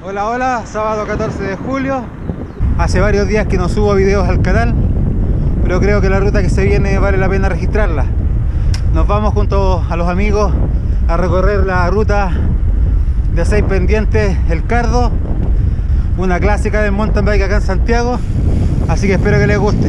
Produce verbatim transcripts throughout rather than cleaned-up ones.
Hola, hola, sábado catorce de julio. Hace varios días que no subo videos al canal, pero creo que la ruta que se viene vale la pena registrarla. Nos vamos junto a los amigos a recorrer la ruta de seis pendientes El Cardo, una clásica del mountain bike acá en Santiago, así que espero que les guste.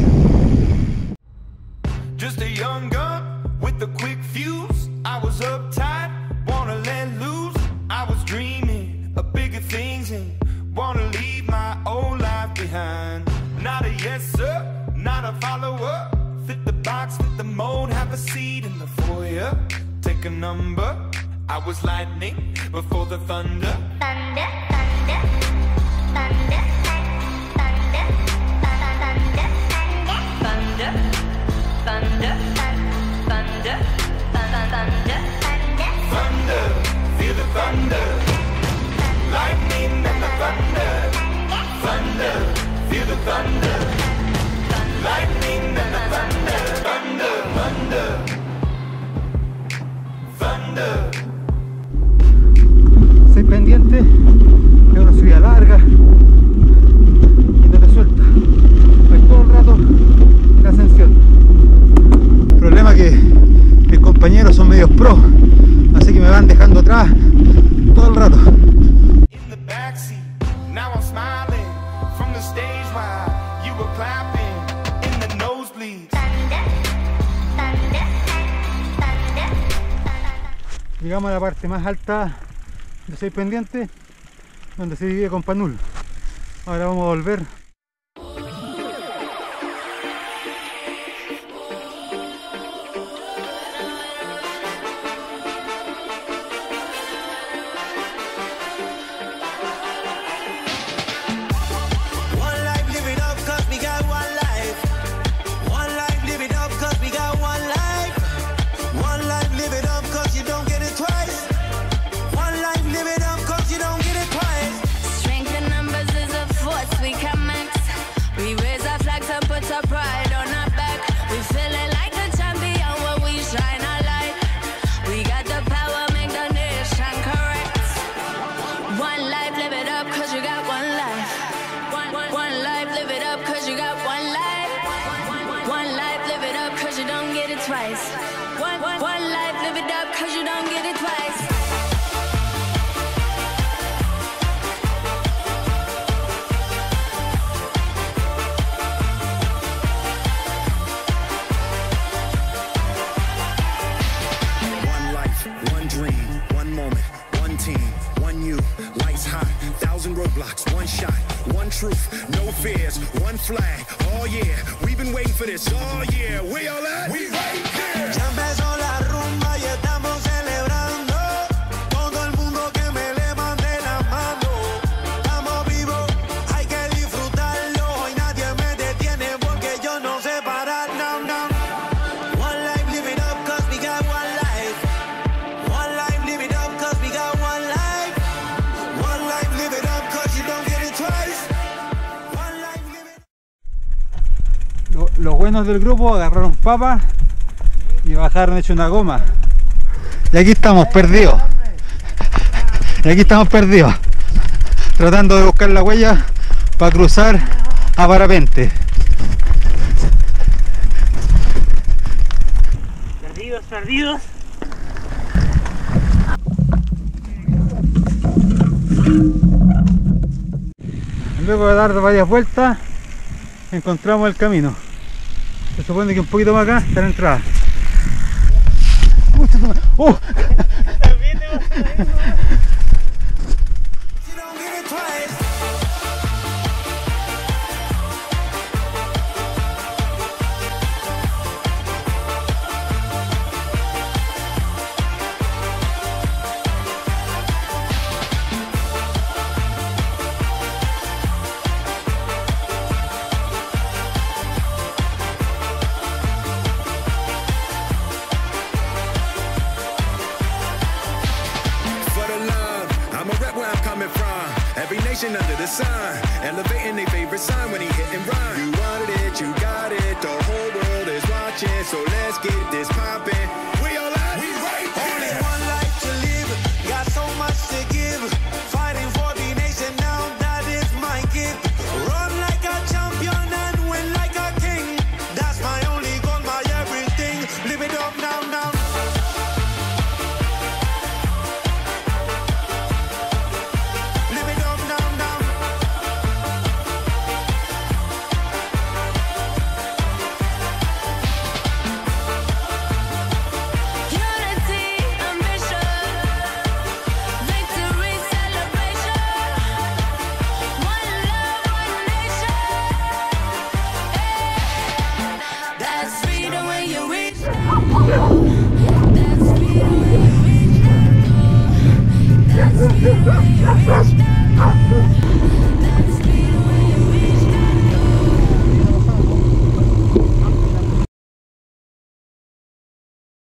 Just a young gun with a quick fuse. I was uptight, wanna let loose. I was dreaming of bigger things and wanna leave my old life behind. Not a yes sir, not a follower. Fit the box, fit the mold, have a seat in the foyer. Take a number. I was lightning before the thunder. Thunder, thunder, thunder, thunder, thunder, thunder, thunder, thunder, thunder, thunder, Thunder, feel the thunder. Lightning and the thunder. Thunder, feel the thunder. Lightning and the thunder. Thunder, thunder. Thunder. Seis pendientes, es una subida larga y no te suelta. Hay todo el rato en ascensión. El problema es que mis compañeros son medios pros, así que me van dejando atrás todo el rato. In the backseat, now I'm smiling from the stage while you were clapping in the nosebleeds. Llegamos a la parte más alta de seis pendientes, donde se divide con Panul. Ahora vamos a volver. One life, live it up, cause we got one life. One life, live it up, cause we got one life. One life, live it up, cause you don't get it twice. One life, live it up, cause you don't get it twice. Strength in numbers is a force we can max. We raise our flags and put our pride on our back. We feeling like the champion when we shine our light. We got the power, make the nation correct. One life, live it up, cause you got one life. One, one, one life, live it up, cause you got one life. One life, live it up, cause you don't get it twice. One, one, one life, live it up, cause you don't get it twice. One life, one dream, one moment, one team, one you, lights high, thousand roadblocks, one shot, one truth, no fears, one flag, oh yeah, we've been waiting for this, oh yeah, we all at? We right here! Ya empezó la rumba y estamos celebrando. Todo el mundo que me levante la mano. Estamos vivos, hay que disfrutarlo. Y nadie me detiene porque yo no sé parar. No, no. One life, live it up, cause we got one life. One life, live it up, cause we got one life. One life, live it up, cause you don't get it twice. One life, live it Lo- Los buenos del grupo agarraron papas y bajaron hecho una goma. Y aquí estamos perdidos. Y aquí estamos perdidos. Tratando de buscar la huella para cruzar a parapente. Perdidos, perdidos. Luego de dar varias vueltas, encontramos el camino. Se supone que un poquito más acá está la entrada. ¡Oh! También te vas a ir, ¿no? You don't get it twice. For the love, I'm a rep where I'm coming from. Every nation under the sun, elevating their favorite sign when he hit and run. You wanted it, you got it, the whole world is watching, so let's get this poppin'. We all at? We right Only here. one life to live, got so much to give. Fighting for the nation now.